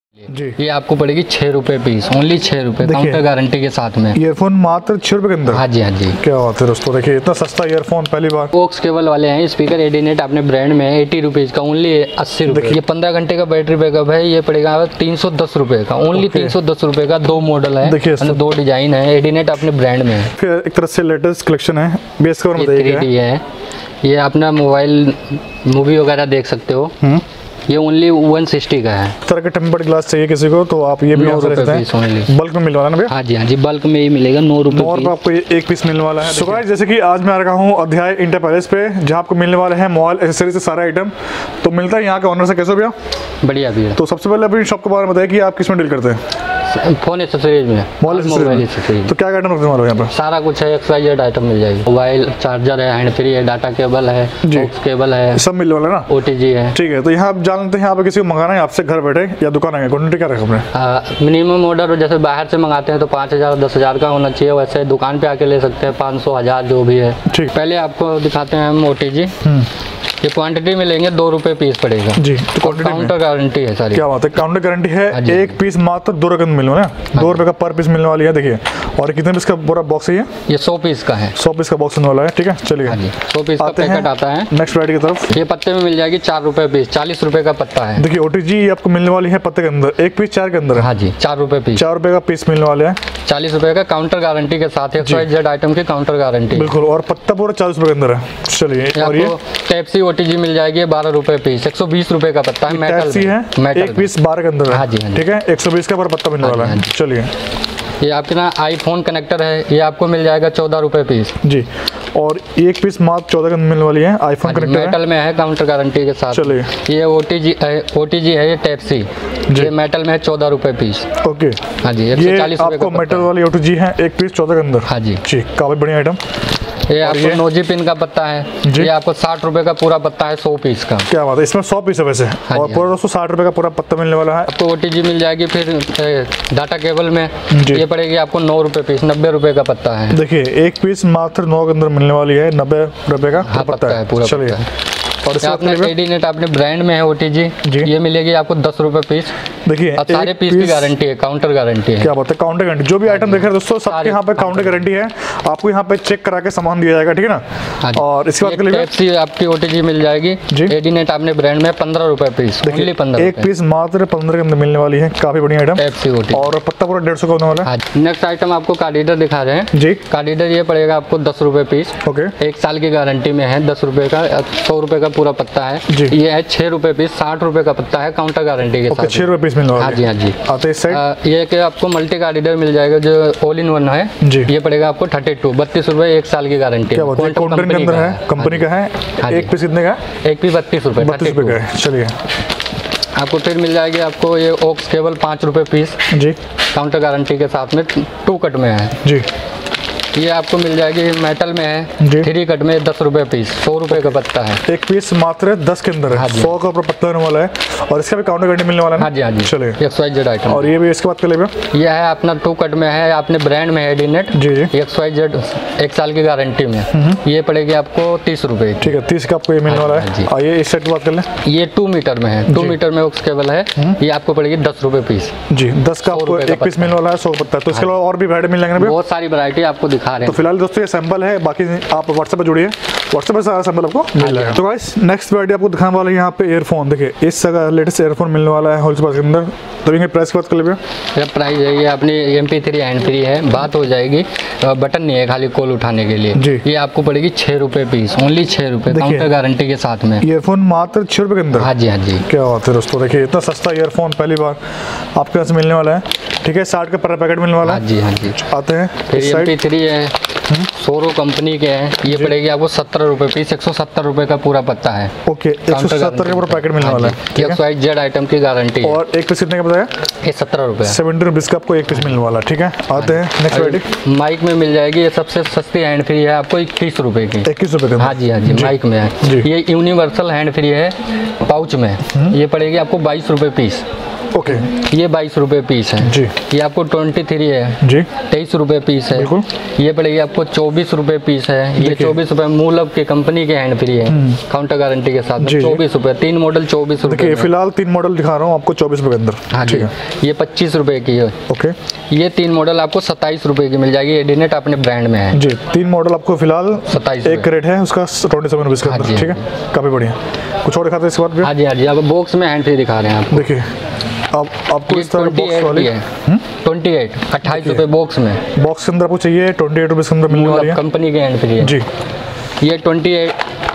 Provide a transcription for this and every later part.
जी ये आपको पड़ेगी 6 रुपये पीस, ओनली 6 रुपये, काउंटर गारंटी के साथ में। ईयरफोन मात्र 6 रुपये के अंदर। हाँ जी हाँ जी। क्या बात है दोस्तों, देखिए इतना सस्ता ईयरफोन पहली बार। कोक्स केबल वाले हैं, स्पीकर एडिनेट अपने ब्रांड में है, 80 रुपीज़ का, ओनली 80 रुपये। ये 15 घंटे का बैटरी बैकअप है, ये पड़ेगा 310 रुपये का, ओनली 310 रुपये का। 2 मॉडल है, देखिए 2 डिजाइन है, एडिनेट अपने ब्रांड में है। फिर एक तरह से लेटेस्ट कलेक्शन है, बेस कवर बताइए। 3D है, ये अपना मोबाइल मूवी वगैरह देख सकते हो। ये ओनली 160 का है। तरह के टेम्पर्ड ग्लास चाहिए किसी को तो आप ये भी यहाँ से ले सकते हैं। बल्क में मिलने वाला है ना भैया? हाँ जी हाँ जी, बल्क में ही मिलेगा, 9 रुपये और आपको ये एक पीस मिलने वाला है। सो गाइस, जैसे कि आज मैं आ रखा हूँ अध्याय इंटर पैलेस पे, जहाँ आपको मिलने वाले हैं मोबाइल एक्सेसरीज से सारा आइटम। तो मिलता है यहाँ के ऑनर से। कैसे भैया? बढ़िया भैया। तो सबसे पहले अपनी शॉप के बारे में बताइए कि आप किस में डील करते हैं? फोन एक्सेसरीज में, मोबाइल एक्सेसरीज। तो क्या आइटम रखने वाले हो यहाँ पर? सारा कुछ है, XYZ आइटम मिल जाएगी। मोबाइल चार्जर है, हैंड फ्री है, डाटा केबल है, बॉक्स केबल है, सब मिलने वाला है ना? OTG है। ठीक है, तो यहाँ आप जान लेते हैं, यहाँ पे किसी को मंगाना है आपसे घर बैठे या दुकान आएंगे, क्वांटिटी क्या रखा आपने? मिनिमम ऑर्डर जैसे बाहर से मंगाते हैं तो 5000 10,000 का होना चाहिए, वैसे दुकान पे आके ले सकते हैं 500 1000 जो भी है। ठीक। पहले आपको दिखाते हैं हम OTG। ये क्वांटिटी में लेंगे 2 रुपये पीस पड़ेगा जी। तो काउंटर गारंटी है सारी। क्या बात है, काउंटर गारंटी है। एक पीस मात्र 2 रुपये मिलने वाला है, 2 रुपये का पर पीस मिलने वाली है। देखिए, और कितने पीस का पूरा बॉक्स है ये 100 पीस का है। 100 पीस का बॉक्स होने वाला है। ठीक है, चलिए 100 पीस का पैकेट आता है। नेक्स्ट वैरायटी की तरफ। ये पत्ते में मिल जाएगी 4 रुपये पीस, 40 रुपये का पत्ता है। देखिए OTG आपको मिलने वाली है पत्ते के अंदर, एक पीस 4 के अंदर है। हाँ जी, 4 रुपये पीस, 4 रुपये का पीस मिलने वाले हैं, 40 रुपये का काउंटर गारंटी के साथ। XYZ आइटम की काउंटर गारंटी बिल्कुल, और पत्ता पूरा 40 रुपये के अंदर है। चलिए, और ये टैप्सी OTG मिल जाएगी 12 रुपये पीस, 120 रुपये का पत्ता है, मेटल है, एक पीस 12 के अंदर है। हाँ जी। ठीक है, 120 का पूरा पत्ता मिलने वाला है। चलिए, ये आपके ना आईफोन कनेक्टर है, ये आपको मिल जाएगा 14 रुपये पीस जी, और एक पीस मात्र 14 के अंदर मिलने वाली है। आईफोन कनेक्टर मेटल में है, काउंटर गारंटी के साथ। चलिए, ये OTG है, ये टैप्सी, ये मेटल में है 14 रुपये पीस। ओके। हाँ जी, ये 140 रुपये आपको मेटल वाली OTG है, एक पीस 14 के अंदर। हाँ जी, काफी बढ़िया आइटम। ये आपको नोजी पिन का पत्ता है, ये आपको 60 रुपये का पूरा पत्ता है, 100 पीस का। क्या बात है, इसमें 100 पीस है वैसे। और पूरा दोस्तों 60 रुपये का पूरा पत्ता मिलने वाला है। आपको OTG मिल जाएगी। फिर डाटा केबल में ये पड़ेगी आपको 9 रुपये पीस, 90 रुपये का पत्ता है। देखिए, एक पीस मात्र 9 के अंदर मिलने वाली है, 90 रुपये का पत्ता है पूरा। चलिए, और आपने एडिनेट अपने ब्रांड में है OTG, ये मिलेगी आपको 10 रुपये पीस। देखिए, सारे पीस की गारंटी है, काउंटर गारंटी है। क्या बात है, काउंटर गारंटी। जो भी आइटम देख रहे हैं दोस्तों, सबके यहाँ पे काउंटर गारंटी है। आपको यहाँ पे चेक करा के सामान दिया जाएगा, ठीक है ना? और इसके बाद के लिए आपकी OTG मिल जाएगी एडिनेट अपने ब्रांड में 15 रुपये पीस, ओनली 15। एक पीस मात्र 15 के अंदर मिलने वाली है, काफी बढ़िया आइटम। और पत्ता पूरा 150 का होने वाला है। नेक्स्ट आइटम आपको कार्डिडर दिखा रहे हैं जी। कार्डिडर ये पड़ेगा आपको 10 रुपये पीस। ओके। 1 साल की गारंटी में है, 10 रुपये का, 100 रुपये का पूरा पत्ता है। ये है 6 रुपये पीस, 60 रुपये का पत्ता है, काउंटर गारंटी के साथ। 6 रुपये पीस मिलने वाला है। हाँ जी हाँ जी। आते इस साइड ये कि आपको मल्टी कार्डिडर मिल जाएगा जो ऑल इन वन है जी। ये पड़ेगा आपको 32 रुपये, 1 साल की गारंटी। क्या बात है, कंपनी के अंदर है, कंपनी का है। एक पीस कितने का? एक पीस 32 रुपये का है। चलिए, आपको फिर मिल जाएगी आपको ये ऑक्स केबल 5 रुपये पीस जी, काउंटर गारंटी के साथ में, 2 कट में है जी। ये आपको मिल जाएगी मेटल में है, 3 कट में 10 रुपये पीस, 100 रुपये का पत्ता है। एक पीस मात्र 10 के अंदर है, 100 का पत्ता होने वाला है। और इसका भी काउंटर गारंटी मिलने वाला है। हाँ जी हाँ जी। चलिए, XYZ आइटम। और ये भी इसके बाद कर लेंगे। ये है अपना 2 कट में है, अपने ब्रांड में है एडिनेट जी जी। XYZ 1 साल की गारंटी में, ये पड़ेगी आपको 30 रुपये। ठीक है, 30 का आपको ये मिलने वाला है। और ये इस सेट की बात कर लें, ये 2 मीटर में है, 2 मीटर में ऑक्स केबल है, ये आपको पड़ेगी 10 रुपये पीस जी। 10 का आपको एक पीस मिलने वाला है, 100 पत्ता। तो इसके अलावा और भी वैरायटी मिल जाएंगे, बहुत सारी वैरायटी आपको दिखा रहे हैं। तो फिलहाल दोस्तों ये सैंपल है, बाकी आप व्हाट्सएप पर जुड़िए, व्हाट्सएप पर सारा सैंपल आपको मिल जाएगा। तो गाइस, नेक्स्ट वैरायटी आपको दिखाने वाला है यहाँ पे ईयरफोन। देखिए, इस लेटेस्ट ईयरफोन मिलने वाला है होलसेल के अंदर। तो इनके प्राइस की बात कर लीजिए। प्राइस है ये अपनी MP3 हैंड फ्री है, बात हो जाएगी, बटन नहीं है खाली कॉल उठाने के लिए जी। ये आपको पड़ेगी 6 रुपये पीस, ओनली 6 रुपये, काउंटर गारंटी के साथ में। ईयरफोन मात्र 6 रुपये के अंदर। हाँ जी हाँ जी। क्या बात है दोस्तों, देखिए इतना सस्ता ईयरफोन पहली बार आपके पास मिलने वाला है। ठीक है, 60 का पर पैकेट मिलने वाला है। हाँ जी हाँ जी। आते हैं MP3 है, सोरो कंपनी के हैं, ये पड़ेगी आपको 17 रुपये पीस, 170 रुपये का पूरा पत्ता है। ओके, 170 का पूरा पैकेट मिलने वाला है। XYZ आइटम की गारंटी। और एक पीस कितने का बताया? ये 17 रुपये, 70 रुपीज़ का आपको एक पीस मिलने वाला। ठीक है, आते हैं नेक्स्ट वैरायटी। माइक में मिल जाएगी, ये सबसे सस्ती हैंड फ्री है, आपको 21 रुपये की। 21 रुपये का? हाँ जी हाँ जी, माइक में है। ये यूनिवर्सल हैंड फ्री है, पाउच में, ये पड़ेगी आपको 22 रुपये पीस। ओके, ये 22 रुपये पीस है जी। ये आपको 23 है जी, 23 रुपये पीस है। बिल्कुल। ये पड़ेगी आपको 24 रुपये पीस है। ये 24 रुपये मूलब के कंपनी के हैंड फ्री है, काउंटर गारंटी के साथ। 24 रुपये, 3 मॉडल 24 रुपये। फिलहाल 3 मॉडल दिखा रहा हूँ आपको 24 रुपये के अंदर। हाँ जी, ये 25 रुपये की है। ओके, ये 3 मॉडल आपको 27 रुपये की मिल जाएगी। एडिनेट अपने ब्रांड में है जी। 3 मॉडल आपको फिलहाल 27 एक रेट है उसका 27 रुपीज़ के अंदर। ठीक है, काफ़ी बढ़िया। कुछ और दिखाते हैं इसके बाद? हाँ जी, हाँ जी। अब बॉक्स में हैंड फ्री दिखा रहे हैं आपको। देखिए अब आपको इस तरह बॉक्स वाली 28 रुपये बॉक्स में। बॉक्स के अंदर आपको चाहिए 28 रुपीज़ के अंदर मिलने वाली है, कंपनी के हैंड फ्री है जी। ये 28,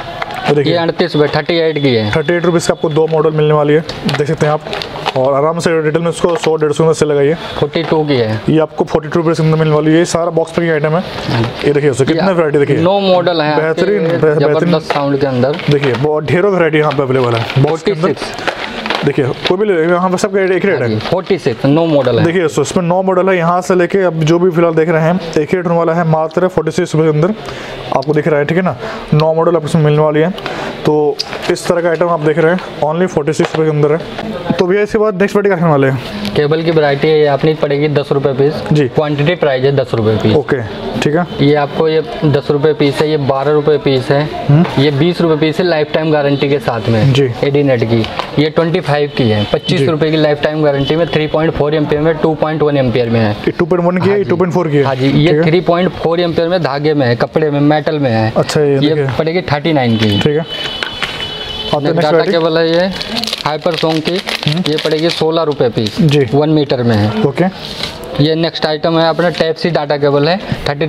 ये 38 रुपये 38 की है। 38 रुपीज़ का आपको 2 मॉडल मिलने वाली है, देख सकते हैं आप। और आराम से रिटेल में उसको 100-150 से लगाइए। 42 की है, ये आपको 42 रुपीज़ के अंदर मिलने वाली है। ये सारा बॉक्स पे की आइटम है। ये देखिए उससे कितने वैरायटी, देखिए 9 मॉडल है, बेहतरीन जबरदस्त साउंड के अंदर। देखिए बहुत ढेरों वैरायटी यहाँ पे अवेलेबल है बॉक्स के अंदर। देखिए कोई भी ले, यहाँ पर सबका एक रेट है। 46 9 मॉडल है। देखिए इसमें 9 मॉडल है, यहाँ से लेके अब जो भी फिलहाल देख रहे हैं एक रेट होने वाला है मात्र 46 रुपये के अंदर आपको दिख रहा है। ठीक है ना, 9 मॉडल आपको इसमें मिलने वाली है। तो इस तरह का आइटम आप देख रहे हैं ओनली 46 रुपये के अंदर है। तो भैया इसके बाद नेक्स्ट वैरायटी रखने वाले हैं। केबल की वैरायटी है, अपनी पड़ेगी 10 रुपये पीस जी। क्वांटिटी प्राइस है 10 रुपये पीस। ओके, ठीक है। ये आपको ये 10 रुपये पीस है, ये 12 रुपये पीस है, ये 20 रुपये पीस है लाइफ टाइम गारंटी के साथ में जी। एडीनेट की। ये 25 की है, 25 रुपये की लाइफ टाइम गारंटी में 3.4 एम्पियर में 2.1 एम्पियर में है। 2.1 की है, 2.4 की है। हाँ जी, ये 3.4 एम्पियर में धागे में है, कपड़े में, मेटल में है। अच्छा, ये पड़ेगी 39 की। ठीक है। डाटा केबल है ये हाइपर सॉन्ग की, ये पड़ेगी 16 रुपये पीस जी। 1 मीटर में है। ओके, ये नेक्स्ट आइटम है अपना टाइप सी डाटा केबल है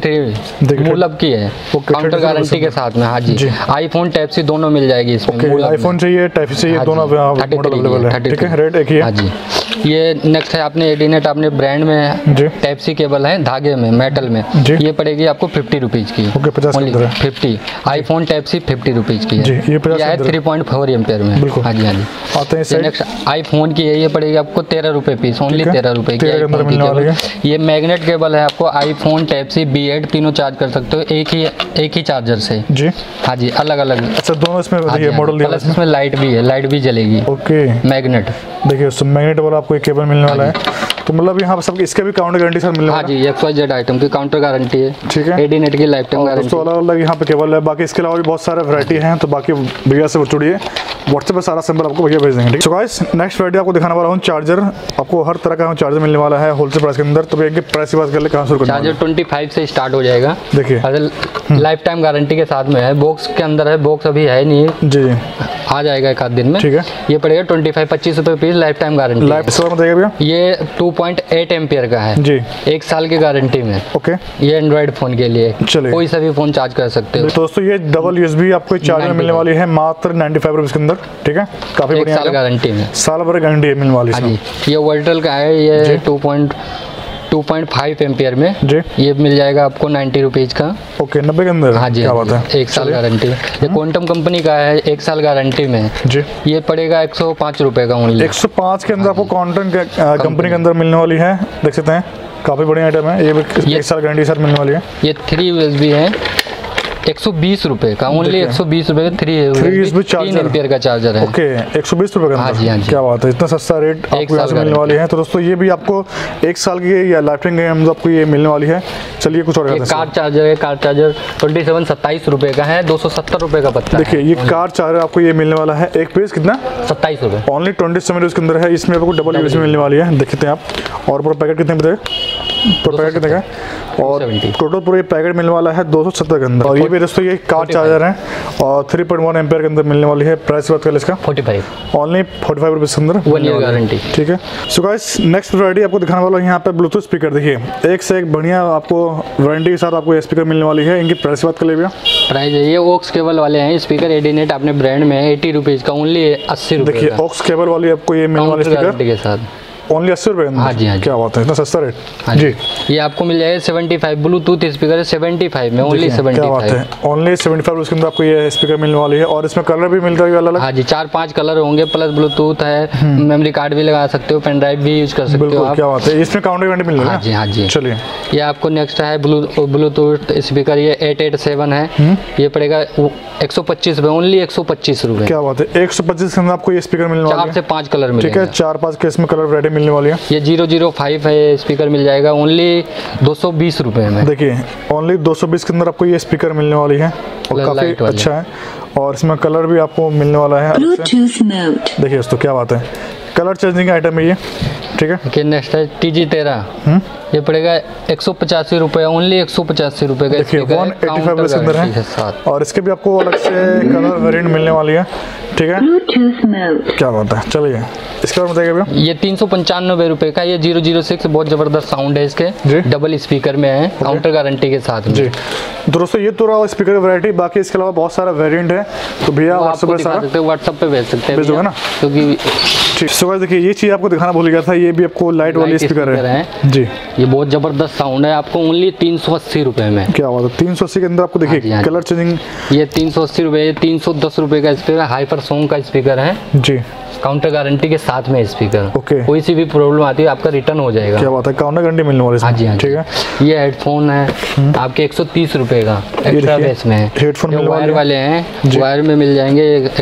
33 मूलब की है, काउंटर गारंटी के साथ में। हाँ जी, आईफोन टाइप सी दोनों मिल जाएगी इसमें। आईफोन चाहिए, टाइप सी चाहिए, दोनों मॉडल अवेलेबल है। ठीक है, रेट एक ही है। हाँ जी, ये नेक्स्ट है अपने एडीनेट अपने ब्रांड में है, टाइप सी केबल है धागे में, मेटल में। ये पड़ेगी आपको 50 रुपीज़ की। Okay, 50। IPhone type C 50 rupees की है। ये 3.4 एम्पियर में। हाँ जी, हाँ जी। आते हैं नेक्स्ट आईफोन की है, ये पड़ेगी आपको 13 रुपये पीस, ओनली 13 रुपये की आईफोन की केबल। ये मैग्नेट केबल है, आपको आईफोन टाइप सी B8 तीनों चार्ज कर सकते हो एक ही चार्जर से जी। हाँ जी, अलग अलग। अच्छा, दोनों इसमें मॉडल दिया है। इसमें लाइट भी है, लाइट भी जलेगी। Okay, magnet. देखिए उसमें मैग्नेट वाला आपको एक केबल मिलने वाला है। तो मतलब यहाँ पर सब इसके भी काउंटर गारंटी सर मिलने वाला है। हाँ जी, XYZ आइटम की काउंटर गारंटी है। ठीक है, एडीनेट की लाइफ टाइम गारंटी। तो अलग अलग यहाँ पे केबल है, बाकी इसके अलावा भी बहुत सारे वैरायटी हैं। तो बाकी भैया से जुड़िए, व्हाट्सएप पे सारा सिंबल आपको भैया भेज देंगे। ठीक है, सो गाइस नेक्स्ट वैरायटी आपको दिखाने वाला हूँ चार्जर। आपको हर तरह का चार्जर मिलने वाला है होलसेल प्राइस के अंदर। तो भैया प्राइस की बात कर ले, कहाँ शुरू करना है? चार्जर 25 से स्टार्ट हो जाएगा। देखिए लाइफ टाइम गारंटी के साथ में है, बॉक्स के अंदर है, बॉक्स अभी है नहीं जी, आ जाएगा एक आध दिन में। ठीक है, ये पड़ेगा 25 रुपये पीस, लाइफ टाइम गारंटी। भैया ये 2.8 एम्पियर का है जी, 1 साल की गारंटी में। ओके, ये एंड्रॉइड फोन के लिए कोई सा भी फोन चार्ज कर सकते हो। दोस्तों ये डबल USB आपको चार्जर मिलने वाली है मात्र 95 रुपीज़ के अंदर। ठीक है, काफी बढ़िया, 1 साल गारंटी में, साल भर गारंटी मिलने वाली है। ये वर्टल का है, ये 2.5 एम्पियर में जी। ये मिल जाएगा आपको 90 रुपीज़ का। ओके, 90 के अंदर। हाँ जी, क्या बात है, 1 साल गारंटी। ये क्वांटम कंपनी का है, 1 साल गारंटी में जी। ये पड़ेगा 105 रुपये का ओनली। 105 के अंदर आपको क्वांटम कंपनी के अंदर मिलने वाली है, देख सकते हैं, काफ़ी बढ़िया आइटम है। ये भी 1 साल गारंटी सर मिलने वाली है। ये 3 USB है, 120 रुपये का, ओनली 120 रुपये का 3 एम्पियर का चार्जर है। ओके, 120 रुपये का। हाँ जी, हाँ जी, क्या बात है, इतना सस्ता रेट आपको यहाँ से मिलने वाली है। तो दोस्तों ये भी आपको 1 साल की या लाइफ टाइम आपको ये मिलने वाली है। चलिए कुछ और कार चार्जर है, कार चार्जर 27 रुपये का है, 270 रुपये का पत्ता। देखिए ये कार चार्जर आपको ये मिलने वाला है, एक पीस कितना 27 रुपये, ओनली 27 के अंदर है। इसमें आपको डबल USB मिलने वाली है, देखते हैं आप। और पूरा पैकेट कितने पैकेट कितने का, और टोटल पूरा पैकेट मिलने वाला है 270 के अंदर। और ये भी दोस्तों ये कार चार्जर है और 3.1 एम्पियर के अंदर मिलने वाली है। प्राइस बात कर इसका 45, ओनली 45 रुपीज़ के अंदर, 1 ईयर गारंटी। ठीक है, सो गाइस नेक्स्ट वैरायटी आपको दिखाने वाला हूँ यहाँ पे ब्लूटूथ स्पीकर। देखिए एक से एक बढ़िया आपको वारंटी के साथ आपको ये स्पीकर मिलने वाली है। इनकी प्राइस बात कर ले भैया। प्राइस है, ये ऑक्स केबल वाले हैं स्पीकर, एडीनेट अपने ब्रांड में है, 80 रुपीज़ का, ओनली 80 रुपये। देखिए ऑक्स केबल वाली आपको ये मिलने वाली स्पीकर के साथ ओनली 80 रुपये? हाँ जी, हाँ जी। क्या बात है, इतना सस्ता रेट। हाँ जी, ये आपको मिल जाएगा 75 ब्लूटूथ स्पीकर है 75 में, ओनली 75। क्या बात है, ओनली 75 उसके अंदर आपको ये स्पीकर मिलने वाली है। और इसमें कलर भी मिलता है अलग? हाँ जी, 4-5 कलर होंगे, प्लस ब्लूटूथ है, मेमोरी कार्ड भी लगा सकते हो, पेन ड्राइव भी यूज कर सकते हो आप। क्या बात है, इसमें काउंटर वारंटी मिल रही है? हाँ जी, हाँ जी। चलिए, ये आपको नेक्स्ट है ब्लूटूथ स्पीकर, ये 887 है, ये पड़ेगा 125 रुपये, ओनली 125 रुपये। क्या बात है, 125 के अंदर आपको ये स्पीकर मिलने वाला है। 4 से 5 कलर मिलेंगे। ठीक है, 4-5 के इसमें कलर वैरायटी मिलने वाली है। ये 005 है स्पीकर, मिल जाएगा ओनली 220 रुपये में। देखिए, ओनली 220 के अंदर आपको ये स्पीकर मिलने वाली है और काफ़ी अच्छा है। और इसमें कलर भी आपको मिलने वाला है। देखिए दोस्तों, क्या बात है, कलर चेंजिंग आइटम है ये। ठीक है, नेक्स्ट है TG13, ये पड़ेगा 185 रुपये, ओनली 185 रुपये का। देखिए 185 के अंदर है और इसके भी आपको अलग से कलर वेरिएंट मिलने वाली है। ठीक है, क्या बात है। चलिए, इसके बारे में बताइए भैया। ये 395 रुपये का, ये 006, बहुत जबरदस्त साउंड है इसके, डबल स्पीकर में है, काउंटर गारंटी के साथ में। जी दोस्तों, ये तो रहा स्पीकर वैरायटी, बाकी इसके अलावा बहुत सारा वेरिएंट है। तो भैया व्हाट्सएप पे भेज सकते हैं, भेजोगे ना? क्योंकि ठीक, सो देखिए, ये चीज़ आपको दिखाना भूल गया था, ये भी आपको लाइट वाली स्पीकर है जी। ये बहुत जबरदस्त साउंड है, आपको ओनली 380 रुपये में। क्या बात है, 380 के अंदर आपको देखिए कलर चेंजिंग। ये 380 रुपये, 310 रुपये का स्पीकर, हाइपर सॉन्ग का स्पीकर है जी, काउंटर गारंटी के साथ में स्पीकर। ओके, कोई सी भी प्रॉब्लम आती है आपका रिटर्न हो जाएगा। क्या बात है, काउंटर गारंटी मिलने वाली है। हाँ जी, हाँ ठीक है। ये हेडफोन है आपके 130 रुपये का, एक्स्ट्रा बेस में है। हेडफोन वायर वाले हैं, वायर में मिल जाएंगे।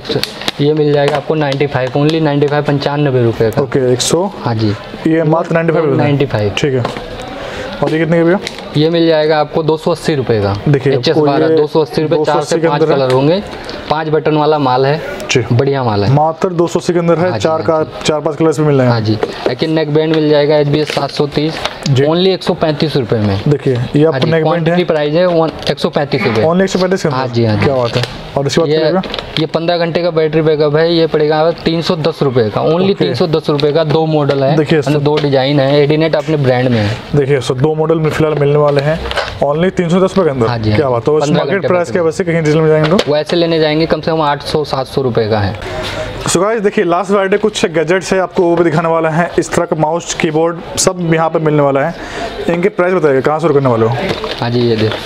ये मिल जाएगा आपको 95, ओनली 95, 95 रुपये का। ओके, 100। हाँ जी, ये मात्र 95। ठीक है, और ये कितने का भैया? ये मिल जाएगा आपको 280 रुपये का। देखिए, HS12 280 रुपये, 4 से 5 कलर होंगे, 5 बटन वाला माल है, बढ़िया माल है। मात्र 280 के अंदर है। 4-5 कलर्स भी मिल रहे हैं। हाँ जी, लेकिन नेक बैंड मिल जाएगा HBS 730, ओनली 135 रुपये में। देखिए, ये आपको नेक बैंड है, प्राइस है 135 रुपये, ओनली 135। हाँ जी, हाँ जी। क्या बात है। और इसके बाद ये 15 घंटे का बैटरी बैकअप है, ये पड़ेगा 310 रुपये का, ओनली 310 रुपये का। 2 मॉडल है, देखिए 2 डिजाइन है, एडिनेट अपने ब्रांड में है। देखिए 2 मॉडल फिलहाल मिलने वाले हैं, ओनली 310 रुपये के अंदर। हाँ जी, क्या बात है, मार्केट प्राइस के वैसे कहीं डीजल में जाएंगे तो वैसे लेने जाएंगे कम से कम 800-700 रुपये का है। सो गाइस, देखिए लास्ट वैरायटी कुछ गैजेट्स है आपको वो भी दिखाने वाला है। इस तरह का माउस, कीबोर्ड सब यहाँ पे मिलने वाला है। इनके प्राइस बताइए, कहाँ से करने वाले हो? हाँ जी, ये देखो,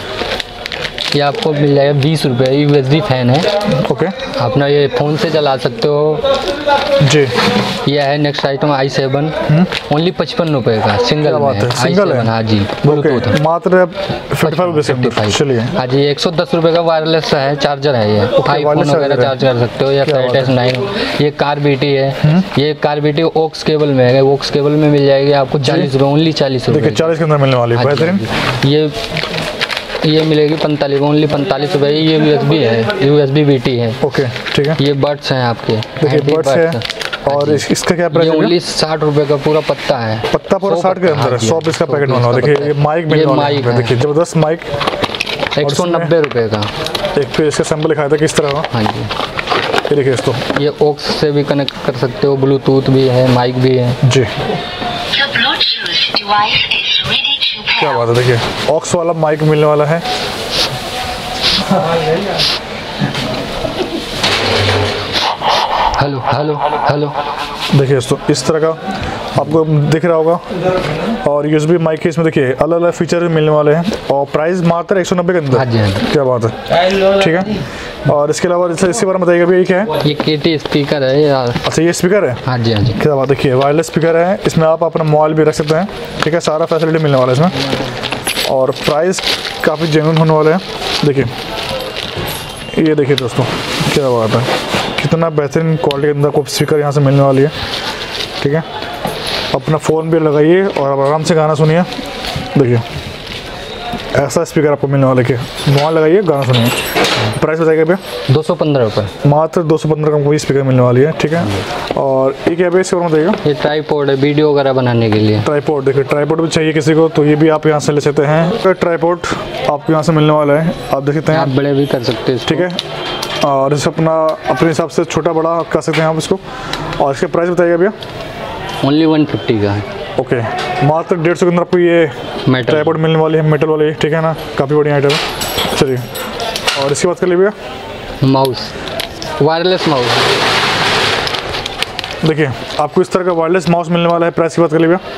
ये आपको मिल जाएगा 20 रुपये। USB फैन है, ओके, अपना ये फ़ोन से चला सकते हो जी। ये है नेक्स्ट आइटम i7, ओनली 55 रुपये का, सिंगल है। सिंगल है? हाँ जी, ब्लूटूथ मात्र 55। चलिए, हाँ जी, 110 रुपये का वायरलेस है, चार्जर है। ये आईफोन वगैरह चार्ज कर सकते हो, या S9। ये कार BT है, ये कार BT ओक्स केबल में है, ओक्स केबल में मिल जाएगी आपको 40 रुपये, ओनली 40 रुपये। 40 के अंदर मिलने वाली है, बेहतरीन। ये मिलेगी 45, ओनली 45 रुपये। ये USB है, USB BT है। ओके, ठीक है। ये बड्स हैं आपके, देखिए बड्स है। और इसका क्या प्राइस है? ओनली 60 रुपये का पूरा पत्ता है, पत्ता पूरा 60 के अंदर है। 100 पीस का पैकेट वाला। देखिए ये माइक मिलने वाला है, देखिए जबरदस्त माइक, 190 रुपये का। एक पे इसका सैंपल दिखाया था किस तरह का। हाँ जी, ये देखिए दोस्तों, ये ऑक्स से भी कनेक्ट कर सकते हो, ब्लूटूथ भी है, माइक भी है जी। क्या बात है, देखिए ऑक्स वाला माइक मिलने वाला है। हेलो हेलो हेलो, देखिए दोस्तों, इस तरह का आपको दिख रहा होगा। और USB माइक के इसमें देखिए अलग अलग फीचर भी मिलने वाले हैं और प्राइस मात्र 190 के अंदर। हाँ जी, हाँ जी। क्या बात है, ठीक है। और इसके अलावा इसके बारे में बताइएगा भैया, ये क्या है? ये KT स्पीकर है यार। अच्छा, ये स्पीकर है? हाँ जी, हाँ जी। क्या बात, देखिए वायरलेस स्पीकर है, इसमें आप अपना मोबाइल भी रख सकते हैं। ठीक है, सारा फैसिलिटी मिलने वाला है इसमें और प्राइस काफ़ी जेन्युइन होने वाला है। देखिए, ये देखिए दोस्तों, क्या बात है, कितना बेहतरीन क्वालिटी के अंदर आपको स्पीकर यहाँ से मिलने वाली है। ठीक है, अपना फ़ोन भी लगाइए और आराम से गाना सुनिए। देखिए ऐसा स्पीकर आपको मिलने वाला है, मोबाइल लगाइए गाना सुनिए। प्राइस बताइएगा भैया? 215 रुपये, मात्र 215 का कोई स्पीकर मिलने वाली है। ठीक है, और ये क्या भैया, इसके बारे में बताइएगा? ये ट्राईपॉड है, वीडियो वगैरह बनाने के लिए। ट्राईपॉड, देखिए ट्राईपॉड भी चाहिए किसी को तो ये भी आप यहाँ से ले सकते हैं। ट्राईपॉड आपको यहाँ से मिलने वाला है, आप देख सकते हैं। आप बड़े भी कर सकते हैं, ठीक है, और इसे अपने हिसाब से छोटा बड़ा कर सकते हैं आप इसको। और इसके प्राइस बताइएगा भैया? ओनली 150 का है। ओके, मात्र 150 के अंदर आपको ये ट्राईपॉड मिलने वाली है, मेटल वाली। ठीक है ना, काफ़ी बढ़िया आइटम है। चलिए, और इसकी बात कर लीजिए भैया? Mouse, wireless mouse. देखिए आपको इस तरह का वायरलेस माउस मिलने वाला है। प्राइस की बात कर लीजिए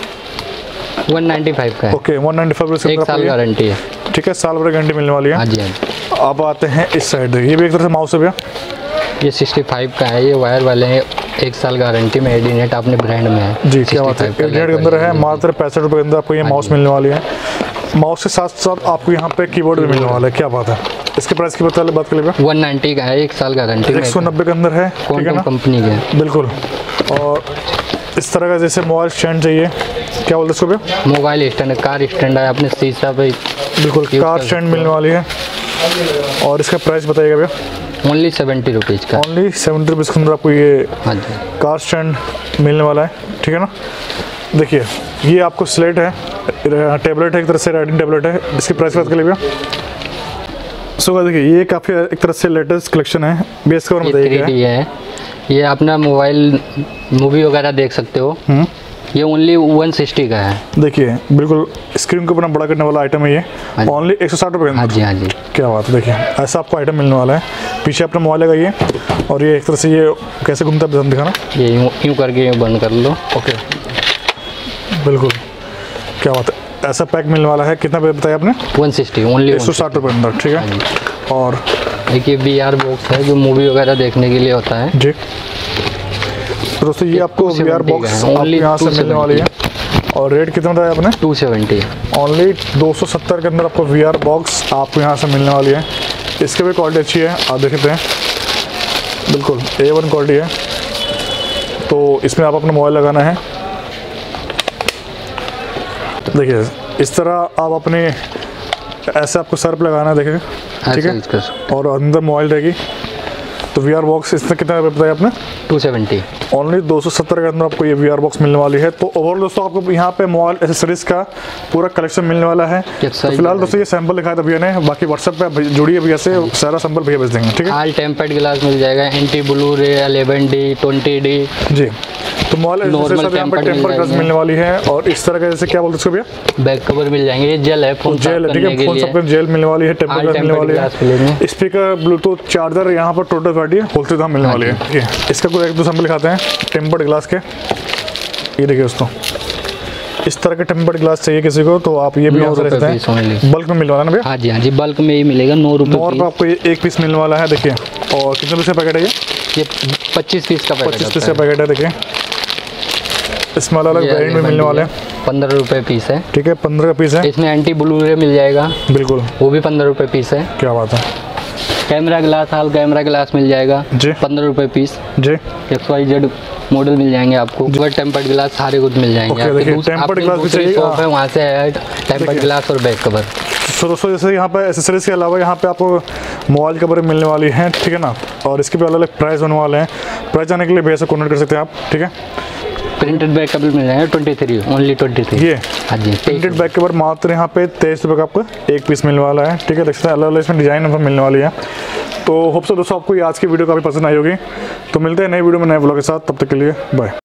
195 का है। ओके 195 एक साल गारंटी है। ठीक है, साल भर गारंटी मिलने वाली है। हाँ जी हाँ जी। आप आते हैं इस साइड, ये भी एक तरह से माउस है भैया। ये 65 का है, ये वायर वाले हैं, एक साल गारंटी में एडीनेट अपने ब्रांड में है जी। क्या बात है, एडीनेट के अंदर है, मात्र 65 रुपये के अंदर आपको ये माउस मिलने वाली है। माउस के साथ साथ आपको यहाँ पे कीबोर्ड भी मिलने वाला है। क्या बात है, इसके प्राइस की बात कर लीजिए 190 का है, एक साल गारंटी में, 190 के अंदर है। क्वांटम कंपनी के बिल्कुल। और इस तरह का जैसे मोबाइल स्टैंड चाहिए, क्या बोलते हैं इसको, मोबाइल स्टैंड, कार स्टैंड है अपने शीशा पे। बिल्कुल कार स्टैंड मिलने वाली है। और इसका प्राइस बताइएगा भैया। ओनली 70 रुपीज़ का। ओनली 70 रुपीज़ के अंदर आपको ये हाँ जी कार स्टैंड मिलने वाला है। ठीक है ना। देखिए ये आपको स्लेट है, टेबलेट है, एक तरह से राइटिंग टेबलेट है। इसकी प्राइस बात कर लीजिए। सो देखिए ये काफ़ी एक तरह से लेटेस्ट कलेक्शन है। बेस कवर बताइएगा। ये अपना मोबाइल मूवी वगैरह देख सकते हो। ये ओनली 160 का है। देखिए बिल्कुल स्क्रीन को अपना बड़ा करने वाला आइटम है ये। ओनली 160 रुपये का। हाँ जी हाँ जी। क्या बात है, देखिए ऐसा आपको आइटम मिलने वाला है। पीछे अपना मोबाइल लगाइए और ये एक तरह से ये कैसे घूमता है दिखाना। ये यूँ करके बंद कर लो। ओके बिल्कुल। क्या बात है, ऐसा पैक मिलने वाला है। कितना बताया आपने? 160 ओनली 160 रुपये अंदर। ठीक है। और एक ये VR बॉक्स है जो मूवी वगैरह देखने के लिए होता है जी। तो दोस्तों ये आपको VR बॉक्स यहाँ से मिलने वाली है। और रेट कितना बताया आपने? 270। ओनली 270 के अंदर आपको VR बॉक्स आपको यहाँ से मिलने वाली है। इसकी भी क्वालिटी अच्छी है, आप देखते हैं बिल्कुल A1 क्वालिटी है। तो इसमें आप अपना मोबाइल लगाना है। देखिए इस तरह आप अपने ऐसे आपको सर पे लगाना है। देखिए ठीक है। और अंदर मोबाइल रहेगी। तो VR बॉक्स इसमें कितना बताया आपने? 270। ओनली 270 के अंदर आपको ये VR बॉक्स मिलने वाली है। तो ओवरऑल दोस्तों आपको यहाँ पे मोबाइल एसेसरीज का पूरा कलेक्शन मिलने वाला है। तो फिलहाल दोस्तों ये सैंपल दिखाया था भैया ने, बाकी व्हाट्सएप पे जुड़िए भैया से, सारा सैंपल भैया भेज देंगे। ठीक है। ऑल टेम्पर्ड ग्लास मिल जाएगा, एंटी ब्लू रे 11D 20D जी। तो मोबाइल टेम्पर्ड ग्लास मिलने वाली है। और इस तरह का जैसे क्या बोलते हैं भैया, बैक कवर मिल जाएंगे। ये जेल है, फोन जेल, ठीक है, फोन सब जेल मिलने वाली है। टेम्पर्ड ग्लास मिलने वाली है। स्पीकर, ब्लूटूथ, चार्जर, यहाँ पर टोटल पार्टी होलसेल दाम मिलने वाली है। ठीक है। इसका कोई एक दो सैंपल दिखाते हैं टेम्पर्ड ग्लास के। ये देखिए दोस्तों इस तरह के टेम्पर्ड ग्लास चाहिए किसी को तो आप ये भी यहाँ से सकते हैं। बल्क में मिलने वाला है ना भैया? हाँ जी हाँ जी, बल्क में ही मिलेगा। 9 रुपये पर आपको ये एक पीस मिलने वाला है। देखिए और कितने पीस का पैकेट है ये? 25 पीस का पैकेट। 25 पीस का पैकेट है। देखिए इसमें अलग अलग वेरिएंट में मिलने वाले हैं। 15 रुपये पीस है। ठीक है, 15 का पीस है। इसमें एंटी ब्लू रे मिल जाएगा। बिल्कुल, वो भी 15 रुपये पीस है। क्या बात है। कैमरा ग्लास, हाल कैमरा ग्लास मिल जाएगा जी, 15 रुपये पीस जी। XYZ मॉडल मिल जाएंगे आपको। टेम्पर्ड ग्लास सारे कुछ मिल जाएंगे। टेम्पर्ड ग्लास भी चाहिए शॉप है, वहाँ से टेम्पर्ड ग्लास और बैक कवर। तो दोस्तों जैसे यहाँ पे एसेसरीज के अलावा यहाँ पे आपको मोबाइल कवर मिलने वाली है। ठीक है ना। और इसके भी अलग अलग प्राइस होने वाले हैं। प्राइस जाने के लिए भैया से कॉन्टेक्ट कर सकते हैं आप। ठीक है। प्रिंटेड बैक कवर मिल जाएगा 23 ओनली 23। ये हाँ जी, प्रिंटेड बैक कवर मात्र यहाँ पे 23 रुपये का आपको एक पीस मिलने वाला है। ठीक है, देख सकते हैं अलग अलग इसमें डिजाइन मिलने वाली है। तो होप सो दोस्तों आपको आज की वीडियो काफ़ी पसंद आई होगी। तो मिलते हैं नई वीडियो में नए ब्लॉग के साथ, तब तक के लिए बाय।